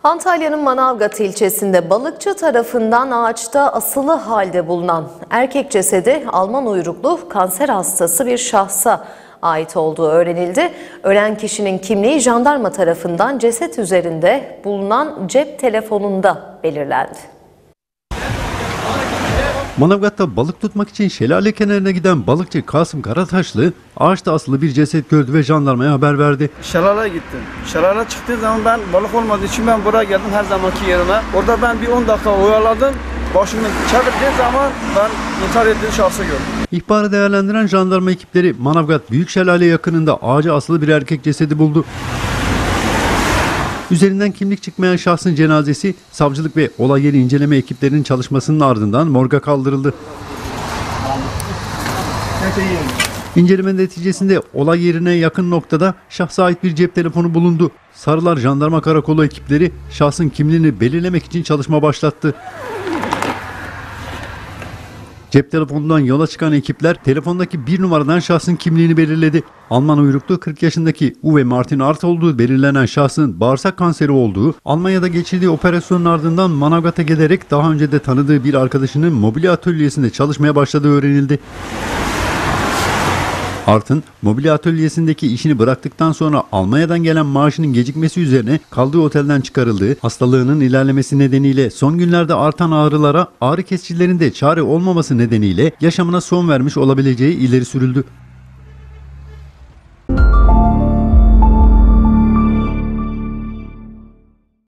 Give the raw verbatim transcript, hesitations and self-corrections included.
Antalya'nın Manavgat ilçesinde balıkçı tarafından ağaçta asılı halde bulunan erkek cesedi Alman uyruklu kanser hastası bir şahsa ait olduğu öğrenildi. Ölen kişinin kimliği jandarma tarafından ceset üzerinde bulunan cep telefonunda belirlendi. Manavgat'ta balık tutmak için şelale kenarına giden balıkçı Kasım Karataşlı ağaçta asılı bir ceset gördü ve jandarmaya haber verdi. Şelaleye gittim. Şelale çıktığı zaman ben balık olmadığı için ben buraya geldim her zamanki yerime. Orada ben bir on dakika oyaladım. Başımı çevirdiği zaman ben intihar ettiği şahsı gördüm. İhbarı değerlendiren jandarma ekipleri Manavgat Büyük Şelale yakınında ağaca asılı bir erkek cesedi buldu. Üzerinden kimlik çıkmayan şahsın cenazesi savcılık ve olay yeri inceleme ekiplerinin çalışmasının ardından morga kaldırıldı. İnceleme neticesinde olay yerine yakın noktada şahsa ait bir cep telefonu bulundu. Sarılar Jandarma Karakolu ekipleri şahsın kimliğini belirlemek için çalışma başlattı. Cep telefonundan yola çıkan ekipler telefondaki bir numaradan şahsın kimliğini belirledi. Alman uyruklu kırk yaşındaki Uwe Martin Art olduğu belirlenen şahsın bağırsak kanseri olduğu, Almanya'da geçirdiği operasyonun ardından Manavgat'a gelerek daha önce de tanıdığı bir arkadaşının mobilya atölyesinde çalışmaya başladığı öğrenildi. Art'ın mobilya atölyesindeki işini bıraktıktan sonra Almanya'dan gelen maaşının gecikmesi üzerine kaldığı otelden çıkarıldığı, hastalığının ilerlemesi nedeniyle son günlerde artan ağrılara ağrı kesicilerinde çare olmaması nedeniyle yaşamına son vermiş olabileceği ileri sürüldü.